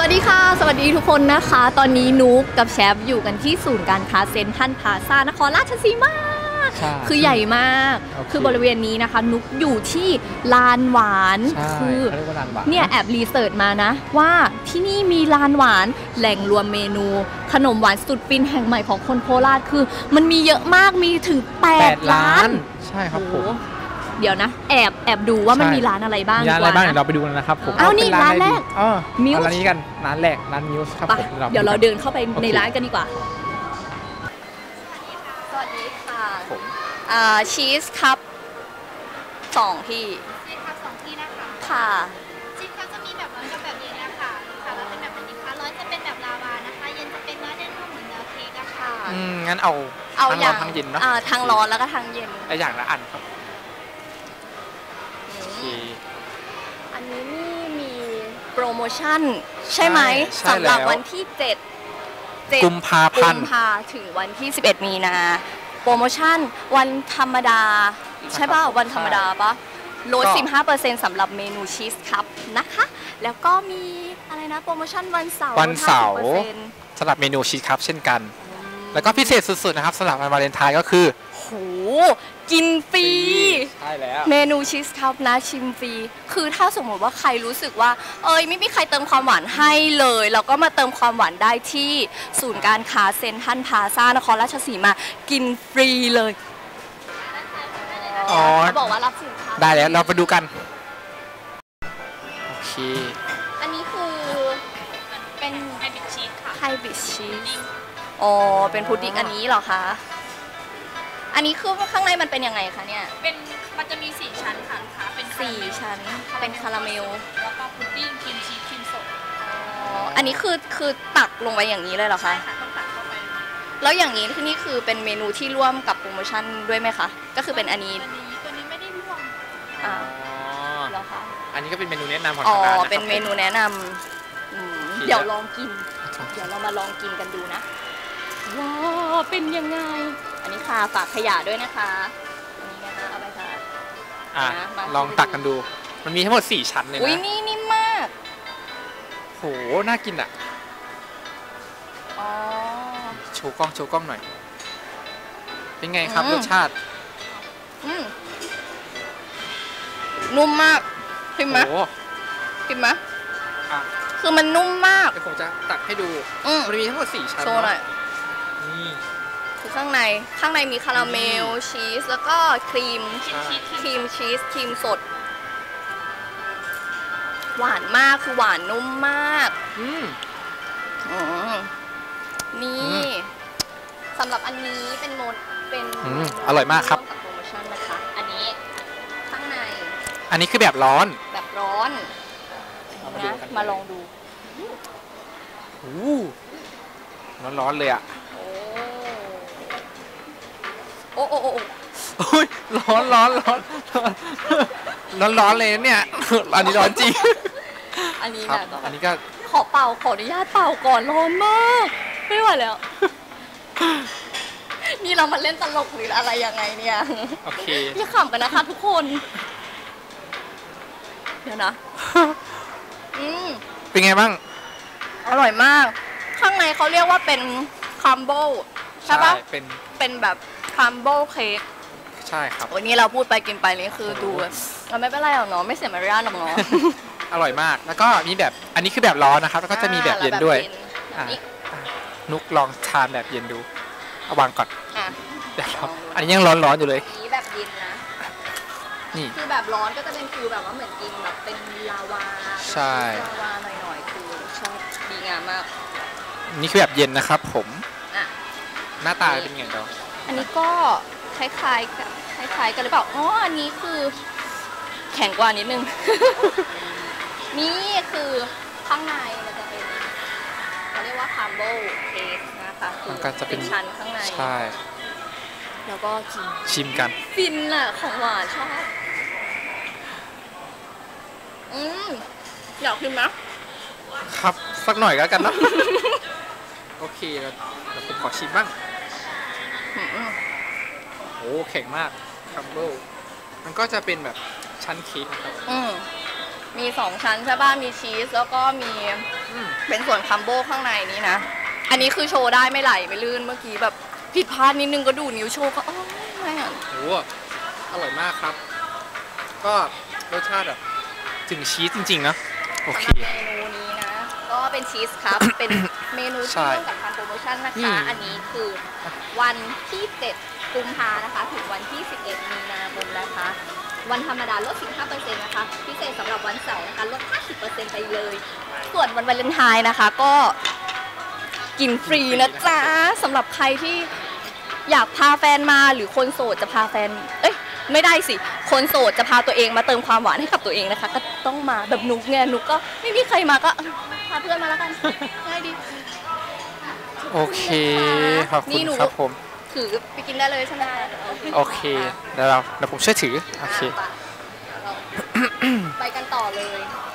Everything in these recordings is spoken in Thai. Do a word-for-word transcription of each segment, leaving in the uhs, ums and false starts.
วัสดีค่ะสวัสดีทุกคนนะคะตอนนี้นุ๊กกับแชฟอยู่กันที่ศูนย์การค้าเซ็นทรัลพลาซ่านครราชสีมาคือใหญ่มากคือบริเวณนี้นะคะนุ๊กอยู่ที่ลานหวานคือเนี่ยแอบรีเสิร์ชมานะว่าที่นี่มีลานหวานแหล่งรวมเมนูขนมหวานสุดฟินแห่งใหม่ของคนโคราชคือมันมีเยอะมากมีถึงแปดร้านใช่ครับผมเดี๋ยวนะแอบแอบดูว่ามันมีร้านอะไรบ้างมีร้านอะไรบ้างเราไปดูกันนะครับผมเอานี่ร้านแรกมิวส์ร้านนี้กันร้านแรกร้านมิวส์ครับผมเดี๋ยวเราเดินเข้าไปในร้านกันดีกว่าสวัสดีค่ะผมอ่าชีสครับสองที่ชีสครับสองที่นะคะค่ะชีสครับจะมีแบบร้อนกับแบบเย็นนะคะค่ะแล้วเป็นแบบไหนคะร้อนจะเป็นแบบลาวานะคะเย็นจะเป็นเนื้อเด้งนุ่มเหมือนเนื้อเค้กอะค่ะอืมงั้นเอาเอาทั้งร้อนทั้งเย็นเนาะทั้งร้อนแล้วก็ทั้งเย็นไออย่างละอันครับอันนี้นี่มีโปรโมชั่นใช่ไหมสำหรับวันที่เจ็ดกุมภาพันธ์ถึงวันที่สิบเอ็ดมีนาโปรโมชั่นวันธรรมดาใช่ป่ะวันธรรมดาป่ะลด สิบห้าเปอร์เซ็นต์ สำหรบเมนูชีสคัพนะคะแล้วก็มีอะไรนะโปรโมชั่นวันเสาร์วันเสาร์สำหรับเมนูชีสคัพเช่นกันแล้วก็พิเศษสุดๆนะครับสำหรับวันวาเลนไทน์ก็คือโหกินฟรีใช่แล้วเมนูชีสคัพนะชิมฟรีคือถ้าสมมติว่าใครรู้สึกว่าเอ้ยไม่มีใครเติมความหวานให้เลยเราก็มาเติมความหวานได้ที่ศูนย์การค้าเซ็นทรัลพลาซ่านครราชสีมากินฟรีเลยอ๋อบอกว่ารับสินค้าได้แล้วเราไปดูกันโอเคอันนี้คือเป็นไฮบริดชีสค่ะไฮบริดชีสอ๋อเป็นพุดดิ้งอันนี้เหรอคะอันนี้คือข้างในมันเป็นยังไงคะเนี่ยเป็นมันจะมีสี่ชั้นค่ะลูกค้าเป็นสี่ชั้นเป็นคาราเมลแล้วก็พุดดิ้งครีมชีสครีมสดอ๋ออันนี้คือคือตักลงไปอย่างนี้เลยเหรอคะใช่ค่ะต้องตักเข้าไปแล้วอย่างนี้ที่นี่คือเป็นเมนูที่ร่วมกับโปรโมชั่นด้วยไหมคะก็คือเป็นอันนี้ตัวนี้ไม่ได้ร่วมอ่าเหรอคะอันนี้ก็เป็นเมนูแนะนำของทางร้านอ๋อเป็นเมนูแนะนำเดี๋ยวลองกินเดี๋ยวเรามาลองกินกันดูนะว้าวเป็นยังไงอันนี้ค่ะฝากขยะด้วยนะคะอันนี้นะคะเอาไปค่ะอ่ะลองตักกันดูมันมีทั้งหมดสี่ชั้นเลยนะอุ้ยนี่นิ่มมากโหน่ากินอ่ะอ๋อโชว์กล้องโชว์กล้องหน่อยเป็นไงครับรสชาติอืมนุ่มมากพิมพ์ไหมพิมพ์ไหมอ่ะคือมันนุ่มมากเดี๋ยวผมจะตักให้ดูมันมีทั้งหมดสี่ชั้นโชว์หน่อยนี่คือข้างในข้างในมีคาราเมลชีสแล้วก็ครีมครีมชีสครีมสดหวานมากคือหวานนุ่มมากอืมนี่สำหรับอันนี้เป็นโมดเป็นอร่อยมากครับโปรโมชั่นนะคะอันนี้ข้างในอันนี้คือแบบร้อนแบบร้อนนะมาลองดูโอ้ร้อนร้อนเลยอ่ะโอ้โอ้โอ้โอ้ยร้อนร้อนร้อนร้อนร้อนเลยเนี่ยอันนี้ร้อนจริงอันนี้นะอันนี้ก็ขอเป่าขออนุญาตเป่าก่อนร้อนมากไม่ไหวแล้วนี่เรามาเล่นตลกหรืออะไรยังไงเนี่ยโอเคอย่าขำกันนะคะทุกคนเดี๋ยวนะอืมเป็นไงบ้างอร่อยมากข้างในเขาเรียกว่าเป็นคัมโบใช่ปะเป็นเป็นแบบคัมโบเค้กใช่ครับวันนี้เราพูดไปกินไปนี่คือดูเราไม่เป็นไรหรอกเนาะไม่เสียมารยาทหรอกเนาะอร่อยมากแล้วก็มีแบบอันนี้คือแบบร้อนนะครับแล้วก็จะมีแบบเย็นด้วยนุกลองทานแบบเย็นดูเอาวางก่อนเดี๋ยวเราอันนี้ยังร้อนร้อนอยู่เลยนี้แบบเย็นนะนี่คือแบบร้อนก็จะเป็นฟิลแบบว่าเหมือนกินแบบเป็นลาวาใช่ลาวาหน่อยๆคือชอบดีงามมากนี่คือแบบเย็นนะครับผมหน้าตาเป็นไงเจ้าอันนี้ก็คล้ายๆกับคล้ายๆกันหรือเปล่าอ๋ออันนี้คือแข็งกว่านิดนึงนี่คือข้างในมันจะเป็นเขาเรียกว่าคัมโบเค้กนะคะมันก็จะเป็นชั้นข้างในใช่แล้วก็ชิมชิมกันฟินอะของหวานชอบอืมอยากชิมไหมครับสักหน่อยก็กันนะโอเคเราเราผมขอชิมบ้างโอ้แข็งมากคัมเบิลมันก็จะเป็นแบบชั้นเค้กนะครับมีสองชั้นใช่ป่ะมีชีสแล้วก็มีเป็นส่วนคัมโบข้างในนี้นะอันนี้คือโชว์ได้ไม่ไหลไม่ลื่นเมื่อกี้แบบผิดพลาดนิดนึงก็ดูนิ้วโชว์ก็อ๋อไม่อ่ะโอ้อร่อยมากครับ ก็รสชาติแบบถึงชีสจริงๆนะโอเคเมนูนี้นะก็เป็นชีสครับ เป็นเมนูที่ร่วมกับทางโปรโมชั่นนะคะอันนี้คือวันที่เจ็ดกุมภานะคะถึงวันที่สิบเอ็ดมีนาคมนะคะวันธรรมดาลด สิบห้าเปอร์เซ็นต์ นะคะพิเศษสำหรับวันเสาร์นะคะลด ห้าสิบเปอร์เซ็นต์ ไปเลยส่วนวันวาเลนไทน์นะคะก็กินฟรีนะจ๊ะสำหรับใครที่อยากพาแฟนมาหรือคนโสดจะพาแฟนเอ้ยไม่ได้สิคนโสดจะพาตัวเองมาเติมความหวานให้กับตัวเองนะคะก็ต้องมาแบบนุกไงนุกก็ไม่มีใครมาก็พาเพื่อนมาแล้วกันง่ายดีโอเคขอบคุณครับผมถือไปกินได้เลยใช่ไหมโอเคเดี๋ยวเราเดี๋ยวผมช่วยถือโอเคไปกันต่อเลย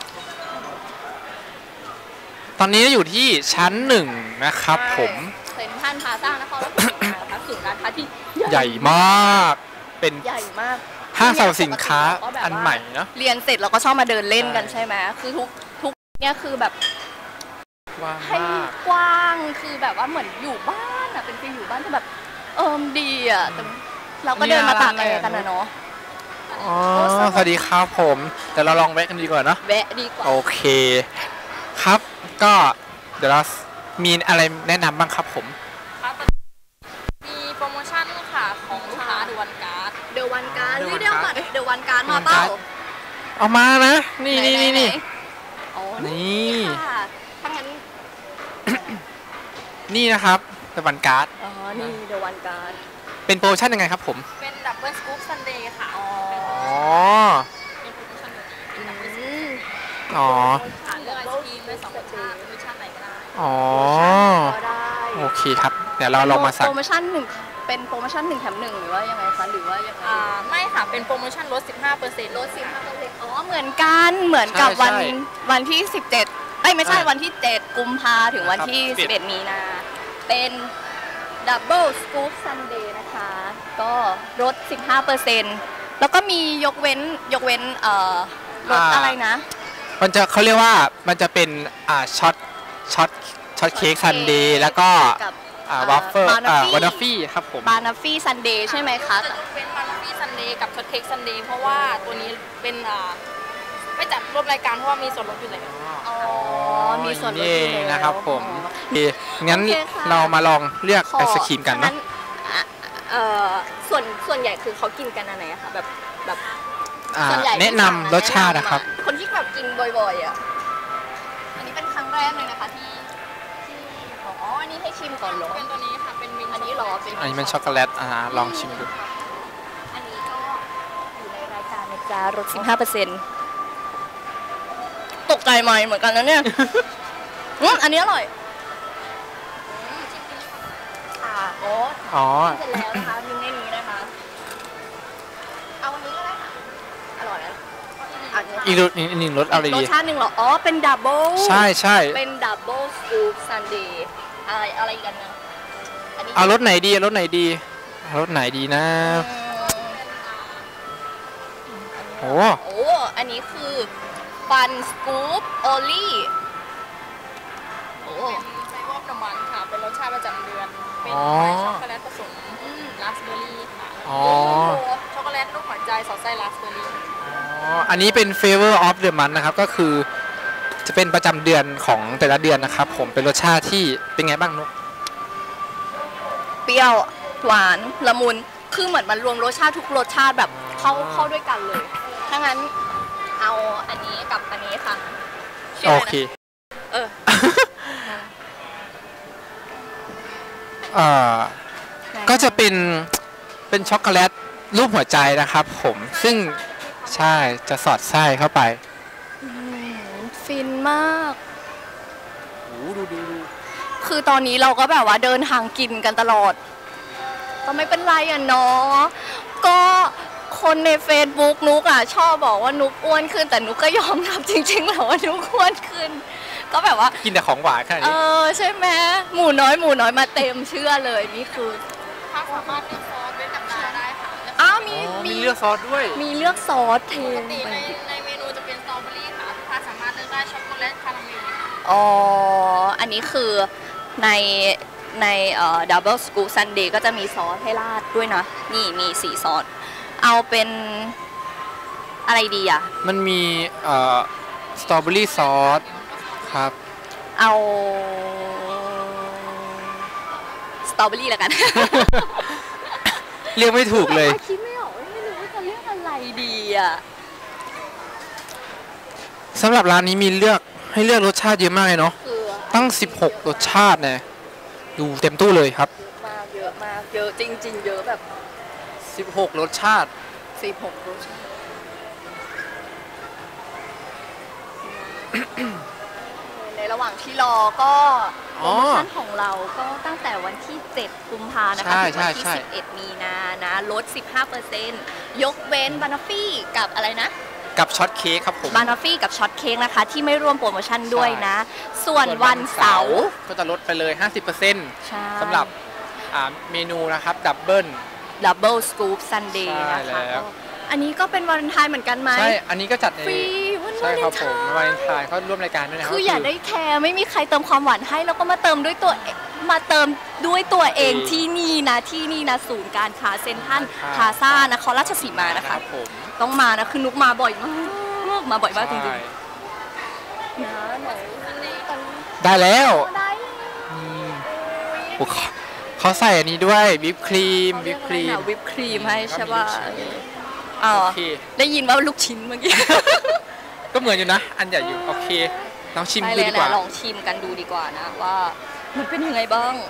ตอนนี้อยู่ที่ชั้นหนึ่งนะครับผมเซ็นทรัลพลาซ่านครราชสีมานะคะศูนย์การค้าที่ใหญ่มากเป็นใหญ่มากห้างสรรพสินค้าอันใหม่เนาะเรียนเสร็จเราก็ชอบมาเดินเล่นกันใช่ไหมคือทุกทุกเนี่ยคือแบบกว้างมากกว้างคือแบบว่าเหมือนอยู่บ้านอ่ะเป็นฟีลอยู่บ้านที่แบบเอิมดีอ่ะแต่เราก็เดินมาตากแอร์กันนะเนาะอ๋อสวัสดีครับผมเดี๋ยวเราลองแวะกันดีกว่าเนาะแวะดีกว่าโอเคครับก็เดี๋ยวเรามีอะไรแนะนำบ้างครับผมมีโปรโมชั่นค่ะของลูกค้าเดอะวันการ์ดเดอะวันการ์ดนี่เดี๋ยวก่อนเดอะวันการ์ดมาเปล่าเอามานะนี่นี่นี่นี่นี่ถ้างั้นนี่นะครับเดอะวันการ์ดอ๋อนี่เดอะวันการ์ดเป็นโปรโมชั่นยังไงครับผมเป็นดับเบิลสกู๊ปซันเดย์ค่ะอ๋อเป็นโปรโมชั่นแบบนี้ดับเบิลสกู๊ปอ๋อเลือกไอศกรีมได้สองรสชาติรสชาติไหนก็ได้อ๋อโอเคครับเดี๋ยวเราลองมาสั่งโปรโมชั่นหนึ่งเป็นโปรโมชั่นหนึ่งแถมหนึ่งหรือว่ายังไงคะหรือว่ายังไงอ่าไม่ค่ะเป็นโปรโมชั่นลด สิบห้าเปอร์เซ็นต์ลด สิบห้าเปอร์เซ็นต์ อ๋อเหมือนกันเหมือนกับวันวันที่สิบเจ็ดเอ้ยไม่ใช่วันที่เจ็ดกุมภาถึงวันที่สิบเอ็ดมีนาเป็นดับเบิลสกู๊ปซันเดย์นะคะก็ลด สิบห้าเปอร์เซ็นต์ แล้วก็มียกเว้นยกเว้นเอ่อลดอะไรนะมันจะเขาเรียกว่ามันจะเป็นอ่าช็อตช็อตช็อตเค้กซันเดย์แล้วก็อ่าวาฟเฟิลอ่าวานาฟี่ครับผมบานาฟี่ซันเดย์ใช่ไหมคะจะเป็นบานาฟี่ซันเดย์กับช็อตเค้กซันเดย์เพราะว่าตัวนี้เป็นอ่าไม่จัดร่วมรายการเพราะว่ามีส่วนลดอยู่แล้วอ๋อมีส่วนลดอยู่แล้วนะครับผมงั้นเรามาลองเลือกไอศครีมกันเนาะเอ่อส่วนส่วนใหญ่คือเขากินกันอะไรอะคะแบบแบบแนะนำรสชาตินะครับคนที่แบบกินบ่อยๆอ่ะอันนี้เป็นครั้งแรกเลยนะคะที่ที่อ๋ออันนี้ให้ชิมก่อนเหรอเป็นตัวนี้ค่ะเป็นมินอันนี้หรอเป็นอันนี้เป็นช็อกโกแลตอ่าลองชิมดูอันนี้ก็อยู่ในรายการนะจ๊ะลด สิบห้าเปอร์เซ็นต์ ตกใจไหมเหมือนกันนะเนี่ยอืมอันนี้อร่อยอ่าโอ้อ๋อเสร็จแล้วนะคะมีในนี้นะคะเอาอันนี้ก็ได้ค่ะอร่อยนะอีกรสอีกหนึ่งรสอะไรดีรสชาติหนึ่งเหรออ๋อเป็นดับเบิลใช่ใช่เป็นดับเบิลสกู๊ปซันเดย์อะไรอะไรกันนะเอารสไหนดีรสไหนดีรสไหนดีนะโอ้โอ้อันนี้คือฟันสกู๊ปโอลี่โอ้เป็นไซวอฟน้ำมันค่ะเป็นรสชาติประจำเดือนเป็นช็อกโกแลตผสมราสเบอร์รี่ค่ะอ๋อช็อกโกแลตลูกหัวใจสอดไส้ราสเบอร์รี่อ๋ออันนี้เป็น Flavor of the Month นะครับก็คือจะเป็นประจำเดือนของแต่ละเดือนนะครับผมเป็นรสชาติที่เป็นไงบ้างนุ๊กเปรี้ยวหวานละมุนคือเหมือนมันรวมรสชาติทุกรสชาติแบบเข้าเข้าด้วยกันเลยถ้างั้นเอาอันนี้กับอันนี้ค่ะโอเคเออเอ่อก็จะเป็นเป็นช็อกโกแลตรูปหัวใจนะครับผมซึ่งใช่จะสอดไส้เข้าไปฟินมากโอ้ดูดูคือตอนนี้เราก็แบบว่าเดินทางกินกันตลอดก็ไม่เป็นไรอ่ะเนาะก็คนใน Facebook นุกอ่ะชอบบอกว่านุกอ้วนขึ้นแต่นุกก็ยอมรับจริงๆแหละว่านุกอ้วนขึ้นก็แบบว่ากินแต่ของหวานแค่นี้เออใช่ไหมหมูน้อยหมูน้อยมาเต็มเชื่อเลยนี่คือถ้าสามารถเลือกซอสเป็นกับชาได้ค่ะอ้าวมีมีเลือกซอสด้วยมีเลือกซอสเทปกติในในเมนูจะเป็นสตรอเบอรี่ค่ะแลตคาราเมลอ๋ออันนี้คือในในเอ่อดับเบิลสกู๊ปซันเดย์ก็จะมีซอสให้ราดด้วยนะนี่มีสีซอสเอาเป็นอะไรดีอ่ะมันมีเอ่อสตรอเบอรี่ซอสครับเอาสตรอเบอรี่แล้วกันเรียกไม่ถูกเลยคิดไม่ออกไม่รู้ว่าจะเรียกอะไรดีอ่ะสำหรับร้านนี้มีเลือกให้เลือกรสชาติเยอะมากเลยเนาะตั้งสิบหกรสชาติเนี่ยดูเต็มตู้เลยครับมากเยอะมากเยอะจริงๆเยอะแบบสิบหกรสชาติสิบหกรสชาติในระหว่างที่รอก็โปรโมชั่นของเราก็ตั้งแต่วันที่เจ็ดกุมภานะคะถึงวันที่สิบเอ็ดมีนานะลด สิบห้าเปอร์เซ็นต์ ยกเว้นบานาฟี่กับอะไรนะกับช็อตเค้กครับผมบานาฟี่กับช็อตเค้กนะคะที่ไม่ร่วมโปรโมชั่นด้วยนะส่วนวันเสาร์ก็จะลดไปเลย ห้าสิบเปอร์เซ็นต์ สำหรับเมนูนะครับดับเบิลดับเบิลสกู๊ปซันเดย์นะคะอันนี้ก็เป็นวาเลนไทน์เหมือนกันไหมใช่อันนี้ก็จัดฟรีใช่ครับผมวาเลนไทน์เขาร่วมรายการด้วยนะครับคืออย่าได้แคร์ไม่มีใครเติมความหวานให้แล้วก็มาเติมด้วยตัวมาเติมด้วยตัวเองที่นี่นะที่นี่นะศูนย์การค้าเซ็นทรัลพลาซ่านครราชสีมานะคะต้องมานะคือนุกมาบ่อยมากมาบ่อยมากจริงๆนะได้แล้วเขาใส่อันนี้ด้วยวิปครีมวิปครีมวิปครีมให้ใช่ป่ะอ๋อได้ยินว่าลูกชิ้นเมื่อกี้ก็เหมือนอยู่นะอันใหญ่อยู่โอเคลองชิมดูดีกว่าลองชิมกันดูดีกว่านะว่ามันเป็นยังไงบ้าง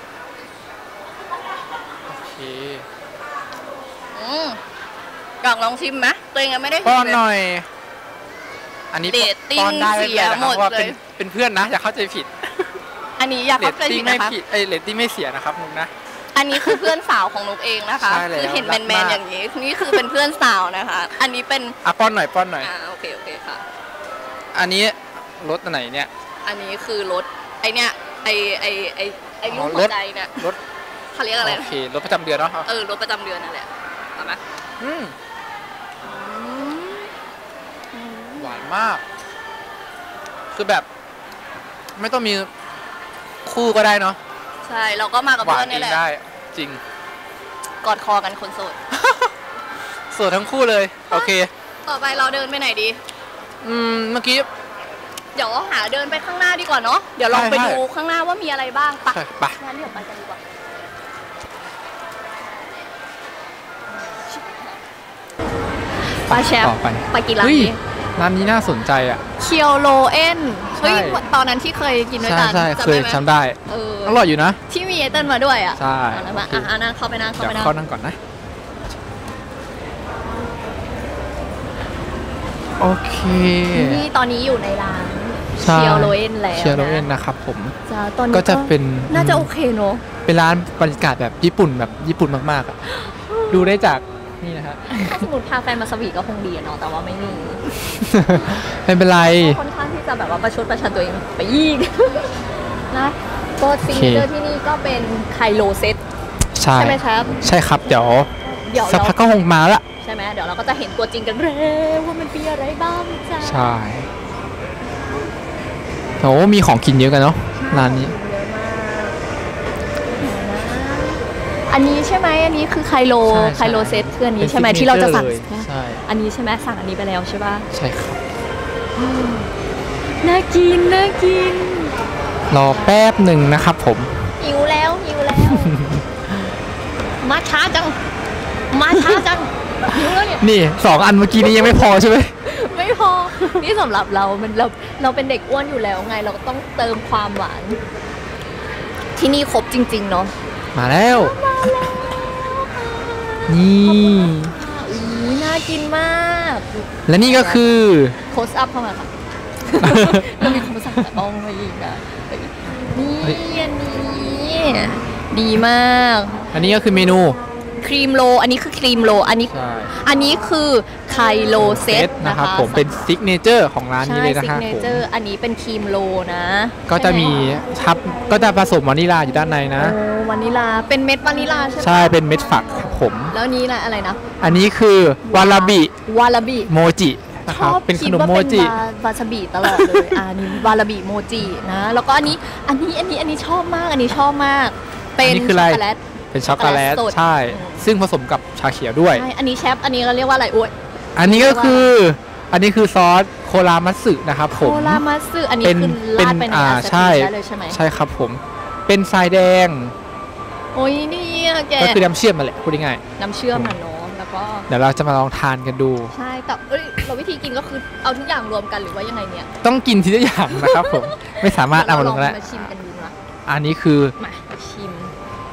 โอเคอืมอยากลองชิมไหมตัวเองยังไม่ได้ป้อนหน่อยอันนี้ป้อนได้เลยนะเพราะว่าเป็นเป็นเพื่อนนะอย่าเข้าใจผิดอันนี้อยากเข้าใจผิดนะคะไอเรตติ้งไม่เสียนะครับนุ๊กนะอันนี้คือเพื่อนสาวของนุ๊กเองนะคะคือเห็นแมนๆอย่างนี้นี่คือเป็นเพื่อนสาวนะคะอันนี้เป็นอ่ะป้อนหน่อยป้อนหน่อยอ่าโอเคโอเคค่ะอันนี้รถไหนเนี่ยอันนี้คือรถไอเนี้ยไอไอไอไอลูกหัวใจเนี่ยรถเขาเรียกอะไรโอเครถประจำเดือนเนาะเออรถประจำเดือนนั่นแหละเอาไหมอืมหวานมากคือแบบไม่ต้องมีคู่ก็ได้เนาะใช่เราก็มากับเพื่อนนี่แหละได้จริงกอดคอกันคนโสดโสดทั้งคู่เลยโอเคต่อไปเราเดินไปไหนดีอืมเมื่อกี้เดี๋ยวหาเดินไปข้างหน้าดีกว่าเนาะเดี๋ยวลองไปดูข้างหน้าว่ามีอะไรบ้างไปไปงั้นเดี๋ยวไปกันดีกว่าปาแชมป์ไปกินร้านนี้ร้านนี้น่าสนใจอ่ะเคียวโรเอ็นเฮ้ยตอนนั้นที่เคยกินด้วยกันใช่เคยจำได้อร่อยอยู่นะที่มีเอเติ้ลมาด้วยอ่ะใช่มาอ่ะนั่งเข้าไปนั่งเข้าไปนั่งเข้านั่งก่อนนะโอเคนี่ตอนนี้อยู่ในร้านเคียวโรเอ็นแล้วเคียวโรเอ็นนะครับผมตอนนี้ก็จะเป็นน่าจะโอเคเนอะเป็นร้านบรรยากาศแบบญี่ปุ่นแบบญี่ปุ่นมากๆอ่ะดูได้จากนี่นะฮะถ้าสมมติพาแฟนมาสวีทก็คงดีเนาะแต่ว่าไม่มีไม่เป็นไรค่อนข้างที่จะแบบว่าประชดประชันตัวเองไปอีกนะโปรซิงเกอร์ที่นี่ก็เป็นไคโลเซตใช่ไหมครับใช่ครับเดี๋ยวสักพักก็คงมาละใช่ไหมเดี๋ยวเราก็จะเห็นตัวจริงกันเร็วว่ามันมีอะไรบ้างจ้าใช่โอ้มีของกินเยอะกันเนาะร้านนี้อันนี้ใช่ไหมอันนี้คือไคโลไคโลเซตคืออันนี้ใช่ไหมที่เราจะสั่งใช่อันนี้ใช่ไหมสั่งอันนี้ไปแล้วใช่ป่ะใช่ครับน่ากินน่ากินรอแป๊บหนึ่งนะครับผมหิวแล้วหิวแล้วมาช้าจังมาช้าจังหิวแล้วเนี่ยนี่สองอันเมื่อกี้นี้ยังไม่พอใช่ไหมไม่พอนี่สำหรับเรามันเราเราเป็นเด็กอ้วนอยู่แล้วไงเราก็ต้องเติมความหวานที่นี่ครบจริงๆเนาะมาแล้วนี่น่ากินมากและนี่ก็คือโคสอัพเข้ามาค่ะเรามีคนสั่งจากกล้องมาอีกนะนี่อันนี้ดีมากอันนี้ก็คือเมนูครีมโรอันนี้คือครีมโรอันนี้อันนี้คือไคโลเซตนะครับผมเป็นซิกเนเจอร์ของร้านนี้เลยนะครับซิกเนเจอร์อันนี้เป็นครีมโรนะก็จะมีทับก็จะผสมวานิลาอยู่ด้านในนะโอ้วานิลาเป็นเม็ดวานิลาใช่ไหมใช่เป็นเม็ดฝักครับผมแล้วนี้อะไรนะอันนี้คือวาลาบิวาลาบิโมจินะชครับอบเป็นขคิดนมว่าโมเป็นจิวาวาซาบิตลอดเลยอ่านี่วาลาบิโมจินะแล้วก็อันนี้อันนี้อันนี้อันนี้ชอบมากอันนี้ชอบมากเป็นอันนี้คือช็อะอกไรโกแลตเป็นช็อกโกแลตช็อกโกแลตสดใช่ ซึ่งผสมกับชาเขียวด้วยใช่อันนี้แชฟอันนี้เราเรียกว่าอะไรโอ้ยอันนี้ก็คืออันนี้คือซอสโครามัตสึนะครับผโคมรามัตสึอันนี้เป็นคือเป็นราดไปในอ่าอาซาใช่ซิได้เลยใช่ไหมใช่ครับผมเป็นทรายแดงโอ้ยนี่อะแกก็คือน้ำเชื่อมมาแหละพูดง่ายน้ำเชื่อมอ่ะเนาะแล้วก็ๆเดี๋ยวเราจะมาลองทานกันดูใช่แต่เอ้ยเราวิธีกินก็คือเอาทุกอย่างรวมกันหรือว่ายังไงเนี่ยต้องกินทีละอย่างนะครับผม ไม่สามารถเอามาลงได้ได้มาชิมกันดูนะอันนี้คือมามาชิม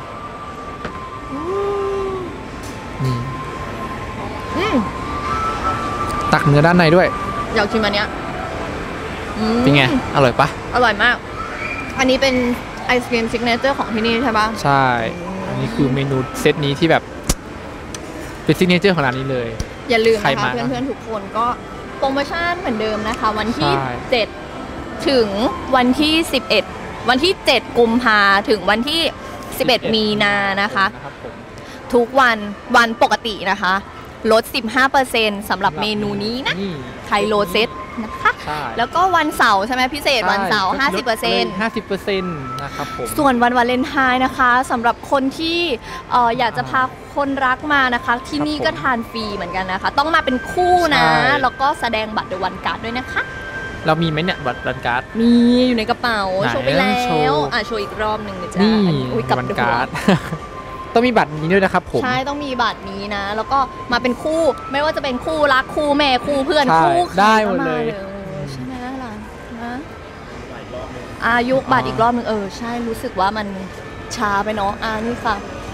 นี่อืมตักเนื้อด้านในด้วยอยากชิมอันเนี้ยอืมเป็นไงอร่อยปะอร่อยมาก อันนี้เป็นไอศกรีมซิกเนเจอร์ของที่นี่ใช่ปะใช่ อันนี้คือเมนูเซตนี้ที่แบบเป็นซิกเนเจอร์ของร้านนี้เลยอย่าลืมใครนะคะมาเพื่อนๆทุกคนก็โปรโมชั่นเหมือนเดิมนะคะ วันที่ใช่เจ็ดถึงวันที่สิบเอ็ดวันที่เจ็ดกุมภาถึงวันที่สิบเอ็ดมีนานะคะนะครับผมทุกวันวันปกตินะคะลด สิบห้าเปอร์เซ็นต์ สำหรับเมนูนี้นะนี่ไทยโรเซตนะคะใช่แล้วก็วันเสาร์ใช่ไหมพิเศษวันเสาร์ ห้าสิบเปอร์เซ็นต์ห้าสิบเปอร์เซ็นต์นะครับผมส่วนวันวาเลนไทน์นะคะสำหรับคนที่เอ่ออยากจะพาคนรักมานะคะ ที่นี่ก็ทานฟรีเหมือนกันนะคะ ต้องมาเป็นคู่นะใช่แล้วก็แสดงบัตรเดวันการ์ดด้วยนะคะเรามีไหมเนี่ยบัตรรันการ์ดมีอยู่ในกระเป๋าไหนโชว์ไปแล้โชวว์อ่ะโชว์อีกรอบหนึ่งนะจ๊ะนี่อัอุ้ยกลับบัตรหัวการ์ด ต้องมีบัตรนี้ด้วยนะครับผมใช่ต้องมีบัตรนี้นะ แล้วก็มาเป็นคู่ไม่ว่าจะเป็นคู่รักคู่แม่คู่เพื่อนใช่คู่ใครได้หมก็ดเลยาใช่ไหมล่ะนะอายุบัตรอีกรอบหนึงเออใช่รู้สึกว่ามันช้าไปเนาะอ่านี่ค่ะ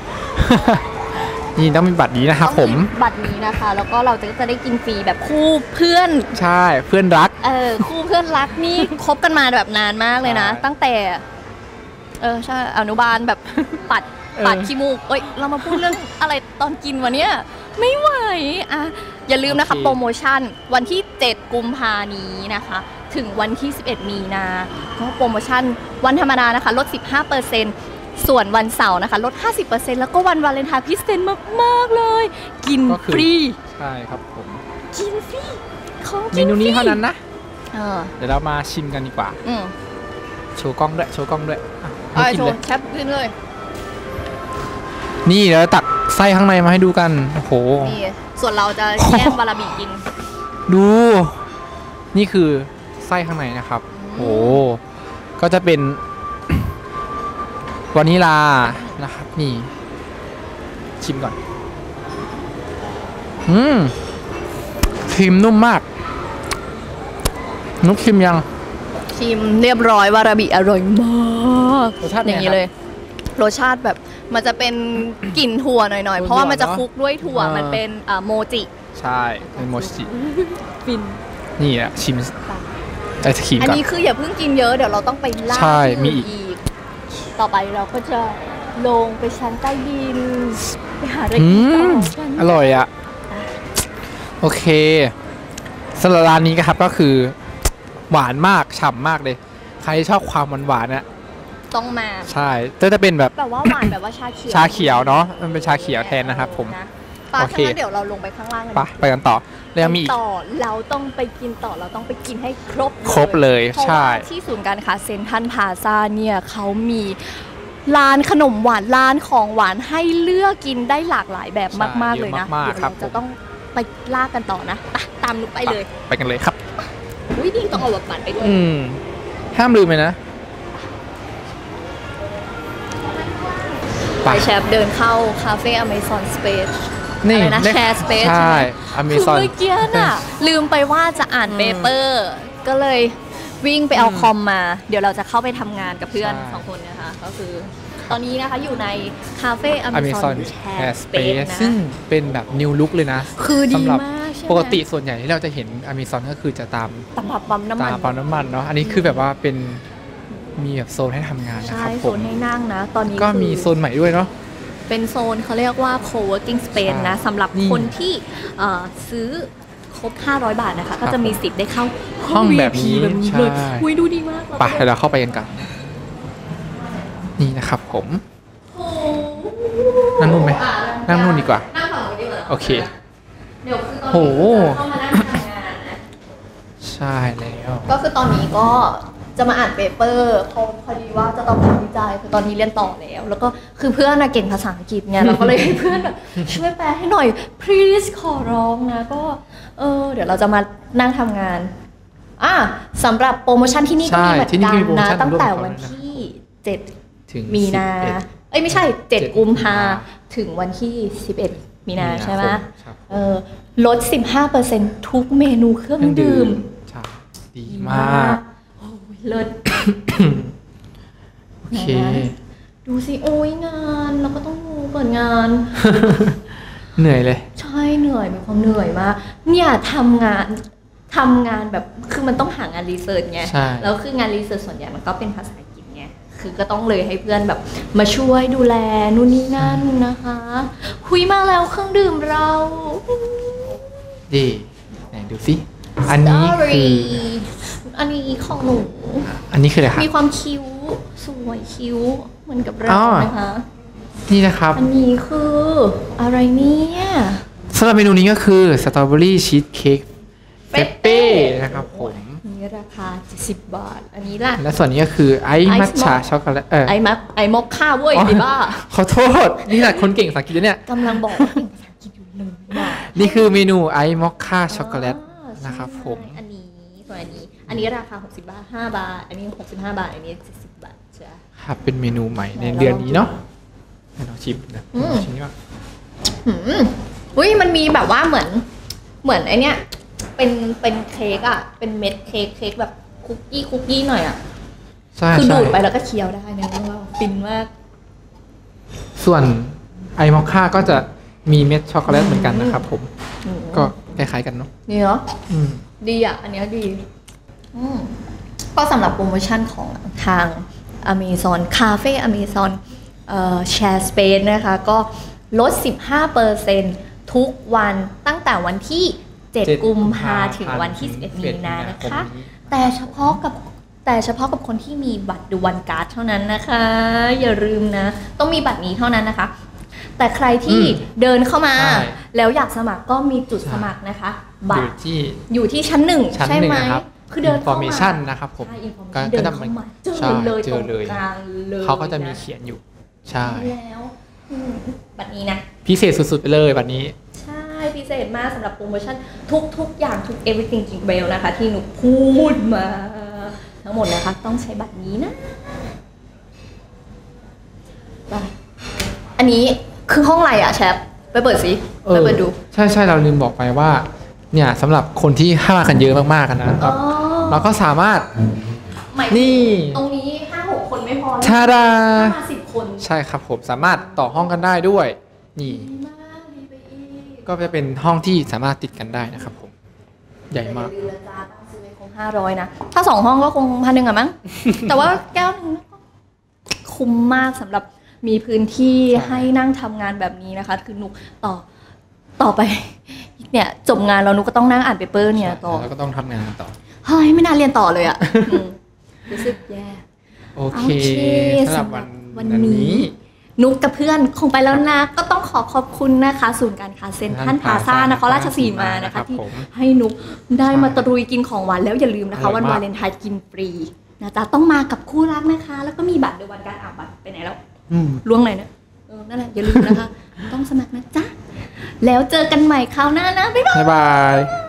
นี่ต้องมีบัตรนี้นะครับผมต้องบัตรนี้นะคะ แล้วก็เราจะจะได้กินฟรีแบบคู่เพื่อนใช่เพื่อนรักเออคู่เพื่อนรักนี่ คบกันมาแบบนานมากเลยนะใช่ตั้งแต่ เออใช่อนุบาลแบบปัดเออปัดขี้มูกเอ้ยเรามาพูดเรื่องอะไรตอนกินวันเนี้ยไม่ไหวอ่ะอย่าลืมนะคะโอเคโปรโมชั่นวันที่เจ็ดกุมภานี้นะคะ ถึงวันที่สิบเอ็ดมีนาก็โปรโมชั่นวันธรรมดานะคะลด สิบห้าเปอร์เซ็นต์ ส่วนวันเสาร์นะคะลด ห้าสิบเปอร์เซ็นต์ แล้วก็วันวาเลนไทน์พิเศษมากๆเลย กินก็คือฟรีใช่ครับผมกินฟรีของเมกินนูนี้ฟรีเท่านั้นนะเออเดี๋ยวเรามาชิมกันดีกว่าอืมโชว์กล้องด้วย โชว์กล้องด้วยอ่ะเอาไม่ไอ้กินโชเลว์ยแคปขึ้นเลยนี่เดี๋ยวตักไส้ข้างในมาให้ดูกัน โอ้โหนี่ส่วนเราจะแย่งวาลาบิกินดู นี่คือไส้ข้างในนะครับ โอ้โหก็จะเป็น วานิลานะครับ นี่ ชิมก่อน อืมครีมนุ่มมาก นุกชิมยังชิมเรียบร้อยวาราบิอร่อยมากรสชาติอย่างนี้เลย รสชาติแบบมันจะเป็นกลิ่นถั่วหน่อยๆ เพราะว่ามันจะคลุกด้วยถั่วอ่ามัมันเป็นอ่าโมจิใช่ เป็นโมจิฟินนี่อะชิมไอศครีมอันก่อนนี้คืออย่าเพิ่งกินเยอะเดี๋ยวเราต้องไปล่าใช่ที่มีอื่นอีกอีก ต่อไปเราก็จะลงไปชั้นใต้ดินไปหาอะไรอืกินต่มอกันอร่อยอะโอเคสำหรับร้านนี้ครับก็คือ หวานมากฉ่ำมากเลย ใครชอบความหวานหวานๆนะต้องมาใช่ก็จะเป็นแบบแต่ว่าหวานแบบว่าชาเขียวชาเขียวเนาะมันเป็นชาเขียวแทนนะครับผมนะปาโอถ้าเคงั้นเดี๋ยวเราลงไปข้างล่างกันไปไปกันต่อแล้วยังมีอีกต่อเราต้องไปกินต่อเราต้องไปกินให้ครบครบเลยเพราะใช่ว่าที่ศูนย์การค้าเซ็นทรัลพลาซ่าเนี่ยเขามีร้านขนมหวานร้านของหวานให้เลือกกินได้หลากหลายแบบใช่มากๆเลยนะเยอะมากๆเดี๋ยวครัเราบจะต้องไปล่ากันต่อนะไปตามนุกไปเลยไปกันเลยครับอุ้ยนี่ต้องเอาแบบบัตรไปด้วยอืมห้ามลืมเลยนะไปแชฟเดินเข้าคาเฟ่อเมซอนสเปซนี่อะไรนะได้แชร์สเปซใช่ใช่ไหมอเมคือซอนเมื่อกี้น่ะ ลืมไปว่าจะอ่านอืมเปเปอร์ ก็เลยวิ่งไปเอาอืมคอมมา เดี๋ยวเราจะเข้าไปทำงานกับเพื่อนใช่สองคนนะคะ ก็คือ ตอนนี้นะคะอยู่ในคาเฟ่ออเมเมซซออน นแชแอร์ร์สสเปเปซซนะซึ่งเป็นแบบนิวลุกเลยนะคือดีสำหรับมากใช่ไหมปกติส่วนใหญ่ที่เราจะเห็นอเมซอนก็คือจะตามตำรับปั๊มน้ำมัตาน มปั๊มน้ำมันเนาะอันนี้คือแบบว่าเป็นมีแบบโซนให้ทำงานนะใช่ครับโซผมนให้นั่งนะ ตอนนี้ก็คือมีโซนใหม่ด้วยเนาะเป็นโซนเขาเรียกว่า co-working space นะสำหรับนี่คนที่เอ่อซื้อครบ ห้าร้อย บาทนะคะ ก็จะมีสิทธิ์ได้เข้าห้องแบบนี้วี ไอ พี แบบนี้เลยใช่อุ้ยดูดีมากไปเดี๋ยวเราเข้าไปกันกันนี่นะครับผมโอ้โหนั่งนู่นไหมอ่ะนั่งนู่นดีกว่านั่งฝั่งนู้นดีกว่าโอเคเดี๋ยวคือตอนโหนี้เราเข้ามานั่งทำงานนะใช่แล้วก็คือตอนนี้ก็จะมาอ่านเปเปอร์พอพอดีว่าจะต้องทำวิจัยคือตอนนี้เรียนต่อแล้วแล้วก็คือเพื่อนเก่งภาษาอังกฤษไงเราก็เลยให้เพื่อนแบบช่วยแปลให้หน่อย please ขอร้องนะก็เออเดี๋ยวเราจะมานั่งทำงานอ่ะสำหรับโปรโมชั่นที่นี่ก็มีเหมือนกันนะตั้งแต่วันที่เจ็ดมีนาเอ้ยไม่ใช่เจ็ดกุมภาถึงวันที่สิบเอ็ดมีนาใช่ไหมเออลด สิบห้าเปอร์เซ็นต์ ทุกเมนูเครื่องดื่มใช่ดีมากเลิศโอเคดูสิโอ้ยงานเราก็ต้องเปิดงานเหนื่อยเลยใช่เหนื่อยมีความเหนื่อยมากเนี่ยทำงานทำงานแบบคือมันต้องหางานรีเสิร์ชไงแล้วคืองานรีเสิร์ชส่วนใหญ่มันก็เป็นภาษาอังกฤษไงคือก็ต้องเลยให้เพื่อนแบบมาช่วยดูแลนู่นนี่นั่นนะคะคุยมาแล้วเครื่องดื่มเราดีไหนดูสิอันนี้คืออันนี้ของหนูอันนี้คืออะไรคะมีความคิ้วสวยคิ้วเหมือนกับเรานะคะนี่นะครับอันนี้คืออะไรเนี่ยสำหรับเมนูนี้ก็คือสตรอเบอรี่ชีสเค้กเปเป้นะครับผมนี่ราคาเจ็ดสิบบาทอันนี้ล่ะและส่วนนี้ก็คือไอมัทฉะช็อกโกแลตเออไอมัทไอมอคค่าเว้ยไอ้บ้าขอโทษนี่แหละคนเก่งภาษาอังกฤษเนี่ยกำลังบอกว่าเก่งภาษาอังกฤษอยู่เลยนี่คือเมนูไอมอคค่าช็อกโกแลตนะครับผมอันนี้ส่วนอันนี้อันนี้ราคาหกสิบบาทห้าบาทอันนี้หกสิบห้าบาทอันนี้เจ็ดสิบบาทใช่ครับเป็นเมนูใหม่ในเดือนนี้เนาะให้เราชิมนะชิมนี่ว่าอืมอุ้ยมันมีแบบว่าเหมือนเหมือนไอเนี้ยเป็นเป็นเค้กอ่ะเป็นเม็ดเค้กเค้กแบบคุกกี้คุกกี้หน่อยอ่ะใช่คือดูดไปแล้วก็เคี้ยวได้นะว่าฟินมากส่วนไอมอคค่าก็จะมีเม็ดช็อกโกแลตเหมือนกันนะครับผมก็คล้ายๆกันเนาะนี่เนาะดีอ่ะอันนี้ดีก็สำหรับโปรโมชั่นของทาง Amazon Cafe Amazon เอ่อ Share Space นะคะก็ลด สิบห้าเปอร์เซ็นต์ ทุกวันตั้งแต่วันที่เจ็ดกุมภาพันธ์ถึงวันที่สิบเอ็ดมีนานะคะแต่เฉพาะกับแต่เฉพาะกับคนที่มีบัตรดูวันการ์ดเท่านั้นนะคะอย่าลืมนะต้องมีบัตรนี้เท่านั้นนะคะแต่ใครที่เดินเข้ามาแล้วอยากสมัครก็มีจุดสมัครนะคะบัตรที่อยู่ที่ชั้นหนึ่งใช่ไหมคือเดินเข้ามานะครับผมก็เดินเข้ามาเจอเลยเจอเลยเขาก็จะมีเขียนอยู่ใช่แล้วบัตรนี้นะพิเศษสุดๆไปเลยบัตรนี้ใช่พิเศษมากสำหรับโปรโมชั่นทุกๆอย่างทุก everything จริงเบลนะคะที่หนูพูดมาทั้งหมดนะคะต้องใช้บัตรนี้นะไปอันนี้คือห้องอะไรอะแชปไปเปิดสิไปเปิดดูใช่ใช่เราลืมบอกไปว่าเนี่ยสำหรับคนที่เข้ามากันเยอะมากๆกันนะครับเราก็สามารถนี่ตรงนี้ห้าหกคนไม่พอชาดาห้าสิบคนใช่ครับผมสามารถต่อห้องกันได้ด้วยนี่ก็จะเป็นห้องที่สามารถติดกันได้นะครับผมใหญ่มากต้องซื้อไปคงห้าร้อยนะถ้าสองห้องก็คงพันหนึ่งอะมั้งแต่ว่าแก้วนึงคุ้มมากสำหรับมีพื้นที่ให้นั่งทำงานแบบนี้นะคะคือนุกต่อต่อไปเนี่ยจบงานแล้วนุกก็ต้องนั่งอ่านเปเปอร์เนี่ยต่อแล้วก็ต้องทำงานต่อเฮ้ยไม่น่าเรียนต่อเลยอ่ะรู้สึกแย่โอเคสำหรับวันวันนี้นุกกับเพื่อนคงไปแล้วนะก็ต้องขอขอบคุณนะคะศูนย์การค้าเซ็นทรัลพลาซ่านครราชสีมานะคะที่ให้นุกได้มาตะลุยกินของหวานแล้วอย่าลืมนะคะวันวาเลนไทน์กินฟรีนะจ๊ะต้องมากับคู่รักนะคะแล้วก็มีบัตรในวันการอ่านบัตรไปไหนแล้วล่วงไหนนะเออนั่นแหละอย่าลืมนะคะต้องสมัครนะจ๊ะแล้วเจอกันใหม่คราวหน้านะบ๊ายบาย